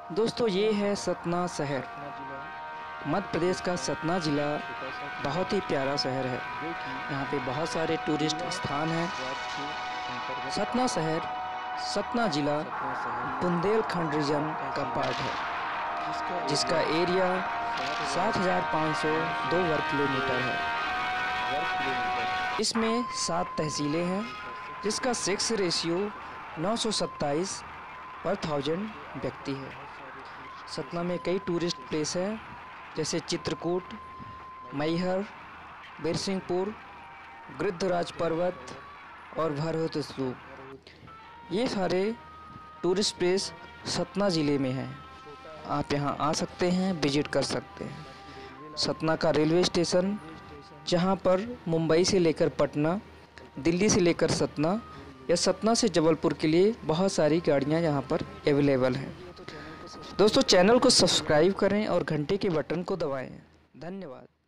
दोस्तों ये है सतना शहर। मध्य प्रदेश का सतना ज़िला बहुत ही प्यारा शहर है। यहाँ पे बहुत सारे टूरिस्ट स्थान हैं। सतना शहर, सतना ज़िला बुंदेलखंड रीजन का पार्ट है, जिसका एरिया 7,502 वर्ग किलोमीटर है। इसमें 7 तहसीलें हैं, जिसका सेक्स रेशियो 927 पर 1000 व्यक्ति है। सतना में कई टूरिस्ट प्लेस हैं, जैसे चित्रकूट, मैहर, बिरसिंहपुर, गिरिराज पर्वत और भरहुत स्तूप। ये सारे टूरिस्ट प्लेस सतना ज़िले में हैं। आप यहाँ आ सकते हैं, विजिट कर सकते हैं। सतना का रेलवे स्टेशन, जहाँ पर मुंबई से लेकर पटना, दिल्ली से लेकर सतना या सतना से जबलपुर के लिए बहुत सारी गाड़ियाँ यहाँ पर अवेलेबल हैं। दोस्तों चैनल को सब्सक्राइब करें और घंटे के बटन को दबाएं। धन्यवाद।